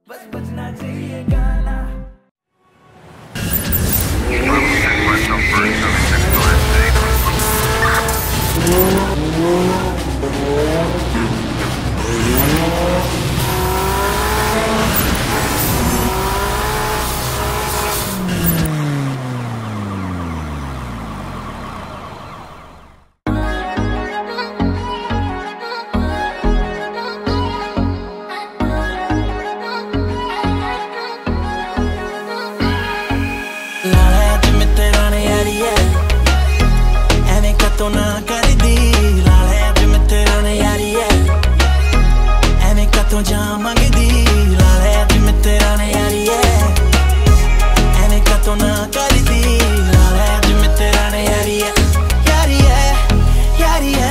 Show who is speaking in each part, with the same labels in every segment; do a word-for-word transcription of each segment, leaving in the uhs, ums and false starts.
Speaker 1: बस बजना चाहिए गाना।
Speaker 2: तो ना कर दी लाले अज मैं तेरा ने यारी है एने का तो जा मंग दी लाले अज मैं तेरा ने यारी है एने का तो ना कर दी लाले अज मैं तेरा ने यारी है यारी है यारी है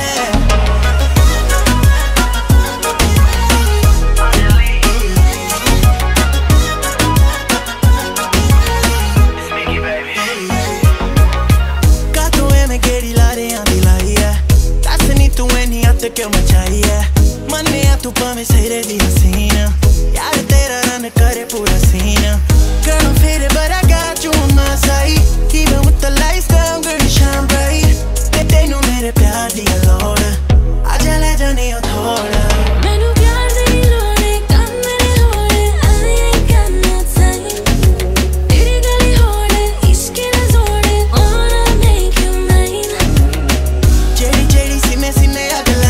Speaker 2: क्यों मचाई है मन्ने आ तू पावे सही दी हसीना यार तेरा रन करे पूरा सीना Girl, I'm faded but I got you on my side Even with the lights down, girl, you shine bright ते तेनू मेरे प्यार दी लोड़ आजा ले जानी ओ थोड़ा
Speaker 3: मैनू प्यार दी लोड़ है काम मेरे होड़े I ain't got no time तेरी गली होड़े इश्क ना जोड़े wanna make you mine
Speaker 2: जेड़ी जेड़ी सीने सीने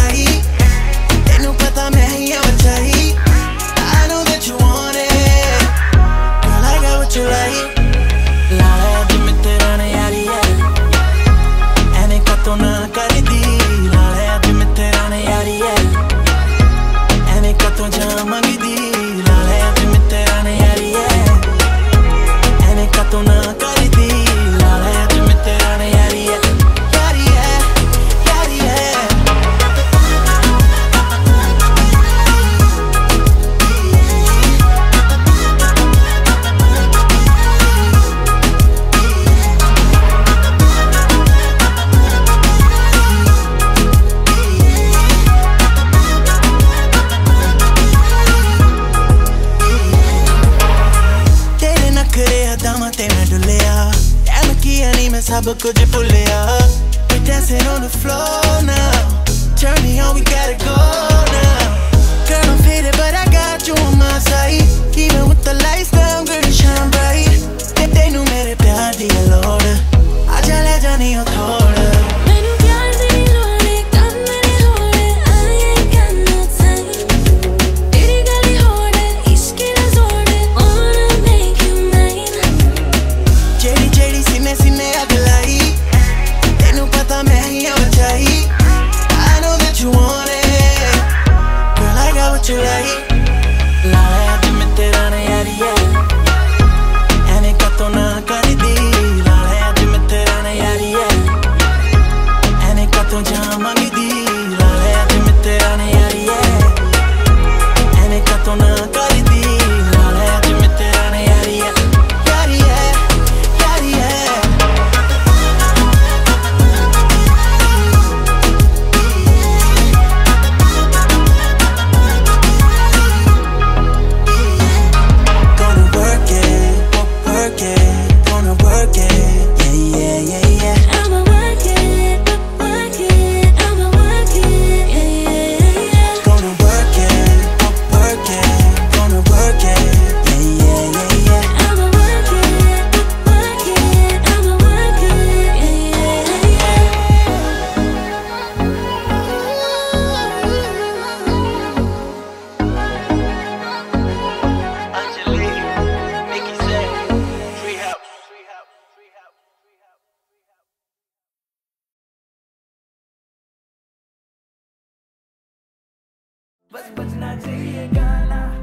Speaker 2: सब कुछ भुलिया We dancing on the floor now Turn me on, we gotta go now Girl, I'm faded but I got you on my side Even with the lights down, girl, you shine bright ते तेनू मेरे प्यार दी लोड़ आजा ले जानी ओ थोड़ा
Speaker 3: मैनू प्यार दी लोड़ है काम मेरे होड़े I ain't got no time तेरी गली होड़े इश्क ना जोड़े wanna make you mine
Speaker 2: जेड़ी जेड़ी सीने सीने you like लाले अज मैं तेरा ने यारी है एने का तो ना कर दी लाले अज मैं तेरा ने यारी है एने का तो जा मंग दी लाले अज मैं तेरा ने यारी है एने का तो ना कर दी लाले अज मैं तेरा ने यारी है यारी है यारी है
Speaker 1: बस बजना चाहिए गाना।